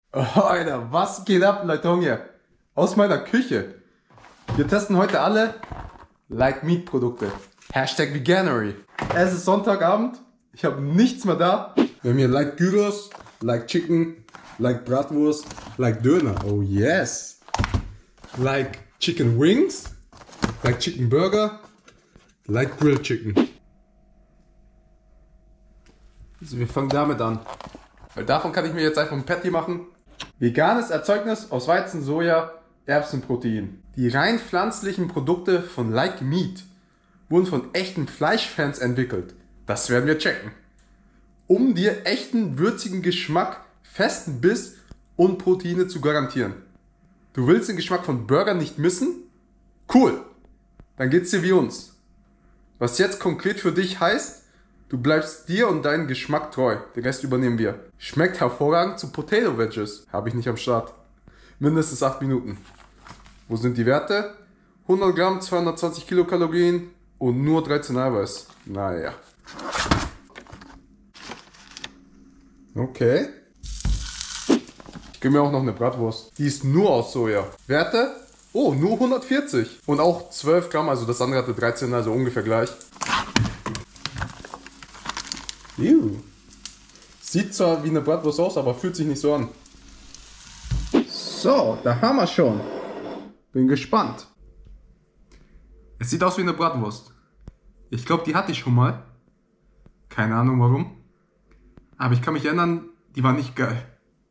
Oh, Alter, was geht ab, Leute hier? Aus meiner Küche. Wir testen heute alle Like Meat Produkte. Hashtag Veganery. Es ist Sonntagabend. Ich habe nichts mehr da. Wir haben hier Like Gyros, Like Chicken, Like Bratwurst, Like Döner. Oh yes. Like Chicken Wings, Like Chicken Burger, Like Grilled Chicken. Also wir fangen damit an. Weil davon kann ich mir jetzt einfach ein Patty machen. Veganes Erzeugnis aus Weizen, Soja, Erbsenprotein. Die rein pflanzlichen Produkte von Like Meat wurden von echten Fleischfans entwickelt. Das werden wir checken. Um dir echten würzigen Geschmack, festen Biss und Proteine zu garantieren. Du willst den Geschmack von Burgern nicht missen? Cool! Dann geht's dir wie uns. Was jetzt konkret für dich heißt, du bleibst dir und deinen Geschmack treu. Den Rest übernehmen wir. Schmeckt hervorragend zu Potato Wedges. Habe ich nicht am Start. Mindestens 8 Minuten. Wo sind die Werte? 100 Gramm, 220 Kilokalorien und nur 13 Eiweiß. Naja. Okay. Ich gebe mir auch noch eine Bratwurst. Die ist nur aus Soja. Werte? Oh, nur 140. Und auch 12 Gramm, also das andere hatte 13, also ungefähr gleich. Ew. Sieht zwar wie eine Bratwurst aus, aber fühlt sich nicht so an. So, da haben wir schon. Bin gespannt. Es sieht aus wie eine Bratwurst. Ich glaube, die hatte ich schon mal. Keine Ahnung warum. Aber ich kann mich erinnern, die war nicht geil.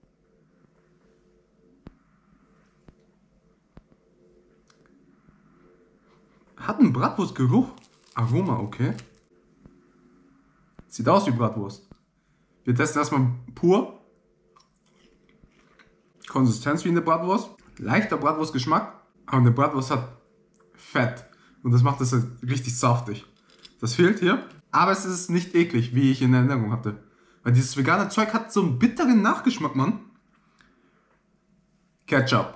Hat einen Bratwurstgeruch. Aroma, okay. Sieht aus wie Bratwurst. Wir testen erstmal pur. Konsistenz wie eine Bratwurst. Leichter Bratwurstgeschmack. Aber eine Bratwurst hat Fett. Und das macht das halt richtig saftig. Das fehlt hier. Aber es ist nicht eklig, wie ich in Erinnerung hatte. Weil dieses vegane Zeug hat so einen bitteren Nachgeschmack, Mann. Ketchup.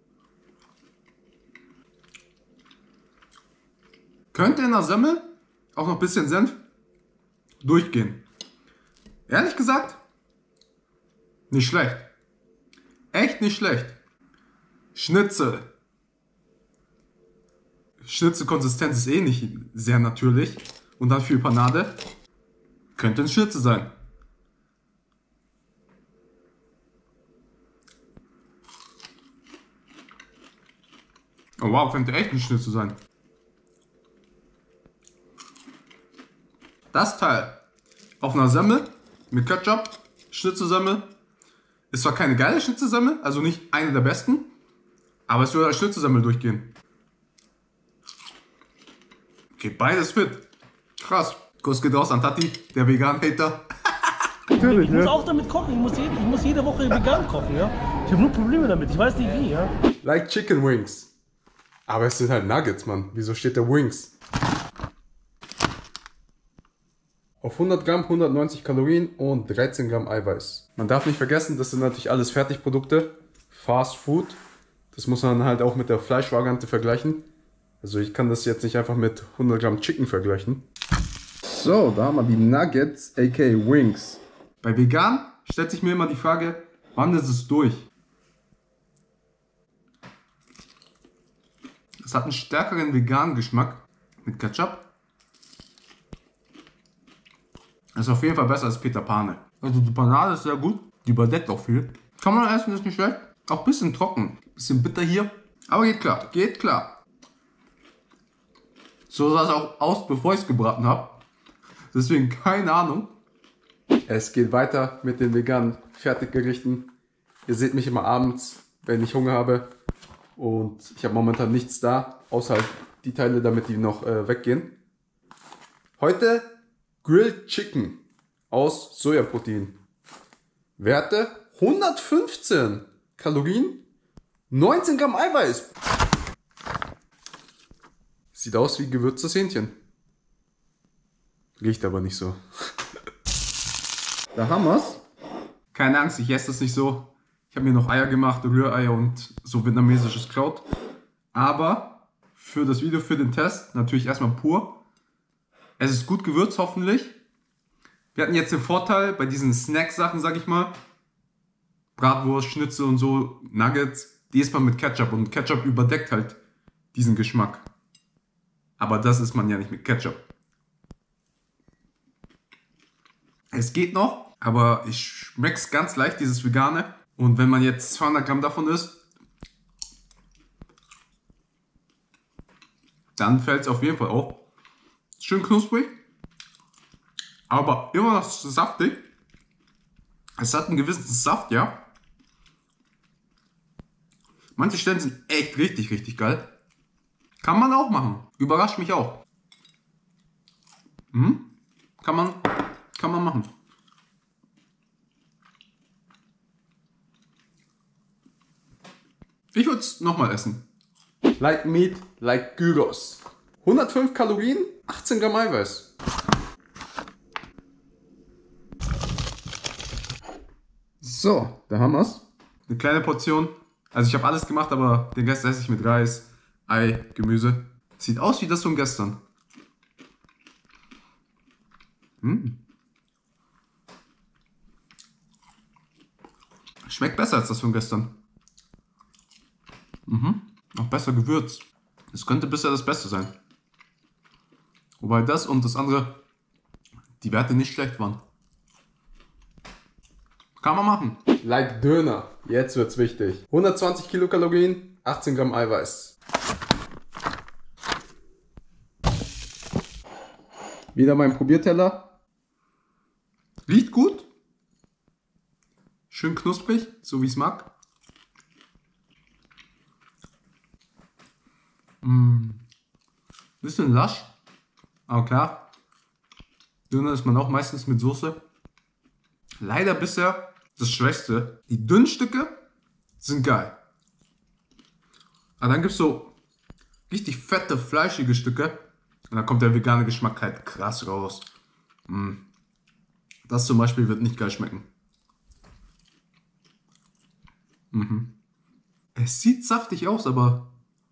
Könnte in der Semmel auch noch ein bisschen Senf durchgehen. Ehrlich gesagt, nicht schlecht. Echt nicht schlecht. Schnitzel. Schnitzelkonsistenz ist eh nicht sehr natürlich. Und dann viel Panade. Könnte ein Schnitzel sein. Oh wow, könnte echt ein Schnitzel sein. Das Teil auf einer Semmel mit Ketchup, Schnitzelsemmel, ist zwar keine geile Schnitzelsemmel, also nicht eine der besten, aber es würde als Schnitzelsemmel durchgehen. Okay, beides fit. Krass. Kuss geht raus an Tati, der Vegan-Hater. Ich muss auch damit kochen, ich muss jede Woche vegan kochen, ja. Ich habe nur Probleme damit, ich weiß nicht wie, ja. Like Chicken Wings. Aber es sind halt Nuggets, Mann. Wieso steht da Wings? Auf 100 Gramm 190 Kalorien und 13 Gramm Eiweiß. Man darf nicht vergessen, das sind natürlich alles Fertigprodukte. Fast Food. Das muss man halt auch mit der Fleischvariante vergleichen. Also ich kann das jetzt nicht einfach mit 100 Gramm Chicken vergleichen. So, da haben wir die Nuggets, aka Wings. Bei vegan stellt sich mir immer die Frage, wann ist es durch? Es hat einen stärkeren veganen Geschmack mit Ketchup. Das ist auf jeden Fall besser als Peter Pane. Also die Panade ist sehr gut, die überdeckt auch viel. Kann man essen, ist nicht schlecht. Auch ein bisschen trocken, bisschen bitter hier. Aber geht klar, geht klar. So sah es auch aus, bevor ich es gebraten habe. Deswegen keine Ahnung. Es geht weiter mit den veganen Fertiggerichten. Ihr seht mich immer abends, wenn ich Hunger habe. Und ich habe momentan nichts da, außer halt die Teile, damit die noch weggehen. Heute Grilled Chicken aus Sojaprotein. Werte 115 Kalorien, 19 Gramm Eiweiß. Sieht aus wie gewürztes Hähnchen. Riecht aber nicht so. Da haben wir's. Keine Angst, ich esse das nicht so. Ich habe mir noch Eier gemacht, Rühreier und so vietnamesisches Kraut. Aber für das Video, für den Test, natürlich erstmal pur. Es ist gut gewürzt, hoffentlich. Wir hatten jetzt den Vorteil bei diesen Snack-Sachen, sag ich mal, Bratwurst, Schnitzel und so, Nuggets, die isst man mit Ketchup und Ketchup überdeckt halt diesen Geschmack. Aber das isst man ja nicht mit Ketchup. Es geht noch, aber ich schmeck's ganz leicht, dieses Vegane. Und wenn man jetzt 200 Gramm davon isst, dann fällt es auf jeden Fall auf. Schön knusprig, aber immer noch saftig. Es hat einen gewissen Saft, ja. Manche Stellen sind echt richtig, richtig geil. Kann man auch machen. Überrascht mich auch. Kann man machen. Ich würde es nochmal essen. Like meat, like Gyros. 105 Kalorien, 18 Gramm Eiweiß. So, da haben wir's. Eine kleine Portion. Also ich habe alles gemacht, aber den Rest esse ich mit Reis, Ei, Gemüse. Sieht aus wie das von gestern. Schmeckt besser als das von gestern. Auch besser gewürzt. Es könnte bisher das Beste sein. Wobei das und das andere, die Werte nicht schlecht waren. Kann man machen. Like Döner. Jetzt wird's wichtig. 120 Kilokalorien, 18 Gramm Eiweiß. Wieder mein Probierteller. Riecht gut. Schön knusprig, so wie ich es mag. Bisschen lasch. Aber klar. Döner isst man auch meistens mit Soße. Leider bisher das Schwächste. Die dünnen Stücke sind geil. Aber dann gibt es so richtig fette, fleischige Stücke. Und da kommt der vegane Geschmack halt krass raus. Das zum Beispiel wird nicht geil schmecken. Es sieht saftig aus, aber...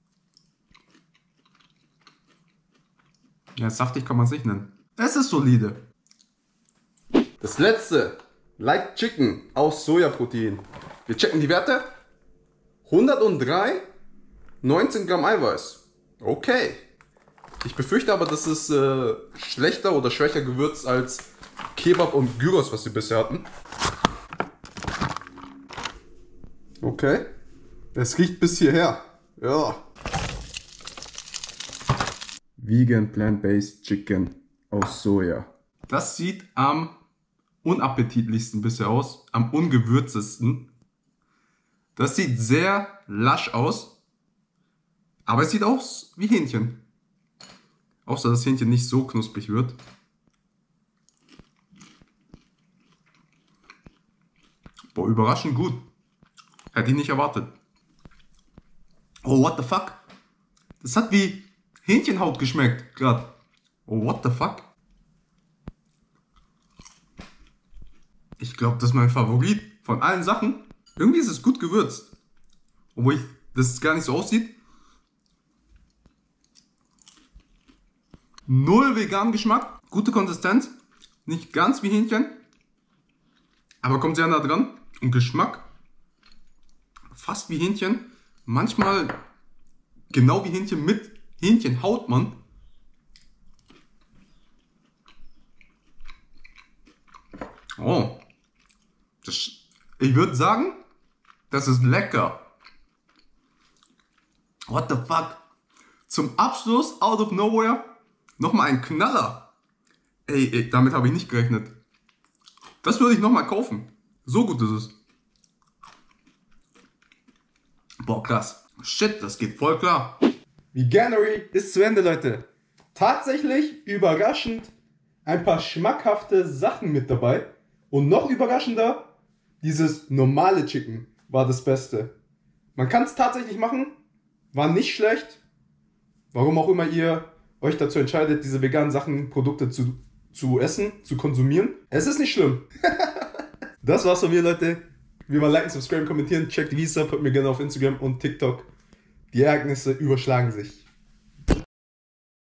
Ja, saftig kann man es nicht nennen. Es ist solide. Das letzte. Like Chicken aus Sojaprotein. Wir checken die Werte. 103, 19 Gramm Eiweiß. Okay. Ich befürchte aber, das ist schlechter oder schwächer gewürzt als Kebab und Gyros, was wir bisher hatten. Okay. Es riecht bis hierher. Ja. Vegan Plant-Based Chicken aus Soja. Das sieht am unappetitlichsten bisher aus, am ungewürzesten. Das sieht sehr lasch aus, aber es sieht aus wie Hähnchen. Außer dass das Hähnchen nicht so knusprig wird. Boah, überraschend gut. Hätte ich nicht erwartet. Oh, what the fuck? Das hat wie Hähnchenhaut geschmeckt, gerade. Oh, what the fuck? Ich glaube, das ist mein Favorit von allen Sachen. Irgendwie ist es gut gewürzt. Obwohl das gar nicht so aussieht. Null veganen Geschmack. Gute Konsistenz. Nicht ganz wie Hähnchen. Aber kommt sehr nah dran. Und Geschmack fast wie Hähnchen. Manchmal genau wie Hähnchen mit Hähnchenhaut, Mann. Oh. Ich würde sagen, das ist lecker. What the fuck? Zum Abschluss, out of nowhere, nochmal ein Knaller. Ey, damit habe ich nicht gerechnet. Das würde ich nochmal kaufen. So gut ist es. Boah, krass. Shit, das geht voll klar. Veganery ist zu Ende, Leute. Tatsächlich überraschend ein paar schmackhafte Sachen mit dabei. Und noch überraschender, dieses normale Chicken war das Beste. Man kann es tatsächlich machen, war nicht schlecht. Warum auch immer ihr euch dazu entscheidet, diese veganen Sachen, Produkte zu essen, zu konsumieren. Es ist nicht schlimm. Das war's von mir, Leute. Wie immer liken, subscriben, kommentieren, checkt die Visa, folgt mir gerne auf Instagram und TikTok. Die Ereignisse überschlagen sich.